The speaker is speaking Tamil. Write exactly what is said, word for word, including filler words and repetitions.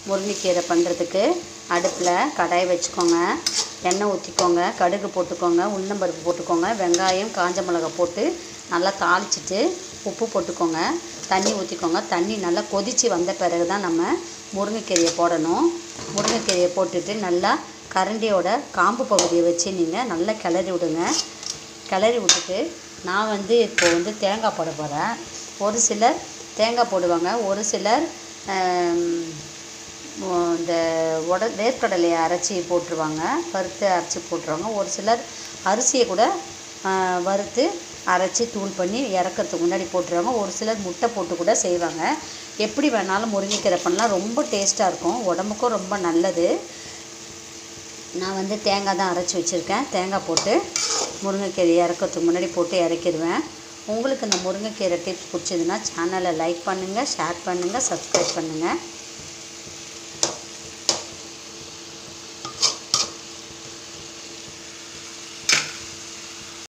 முருங்கைக்கீரை பண்ணுறதுக்கு அடுப்பில் கடாய் வச்சுக்கோங்க. எண்ணெய் ஊற்றிக்கோங்க. கடுகு போட்டுக்கோங்க. உளுந்தம்பருப்பு போட்டுக்கோங்க. வெங்காயம் காஞ்ச மிளகா போட்டு நல்லா தாளிச்சிட்டு உப்பு போட்டுக்கோங்க. தண்ணி ஊற்றிக்கோங்க. தண்ணி நல்லா கொதித்து வந்த பிறகு தான் நம்ம முருங்கைக்கீரையை போடணும். முருங்கைக்கீரையை போட்டுட்டு நல்லா கரண்டியோட காம்பு பகுதியை வச்சு நீங்கள் நல்லா கிளறி விடுங்க. கிளறி விட்டுட்டு நான் வந்து இப்போ வந்து தேங்காய் போட போகிறேன். ஒரு சிலர் தேங்காய் போடுவாங்க. ஒரு சிலர் இந்த உட வேர்க்கடலையை அரைச்சி போட்டுருவாங்க. வறுத்து அரைச்சி போட்டுருவாங்க. ஒரு சிலர் அரிசியை கூட வறுத்து அரைச்சி தூள் பண்ணி இறக்கிறதுக்கு முன்னாடி போட்டுருவாங்க. ஒரு சிலர் முட்டை போட்டு கூட செய்வாங்க. எப்படி வேணாலும் முருங்கைக்கீரை பண்ணலாம். ரொம்ப டேஸ்ட்டாக இருக்கும். உடம்புக்கும் ரொம்ப நல்லது. நான் வந்து தேங்காய் தான் அரைச்சி வச்சுருக்கேன். தேங்காய் போட்டு முருங்கைக்கீரை இறக்கிறதுக்கு முன்னாடி போட்டு இறக்கிடுவேன். உங்களுக்கு இந்த முருங்கைக்கீரை டிப்ஸ் பிடிச்சதுன்னா சேனலை லைக் பண்ணுங்கள், ஷேர் பண்ணுங்கள், சப்ஸ்கிரைப் பண்ணுங்கள்.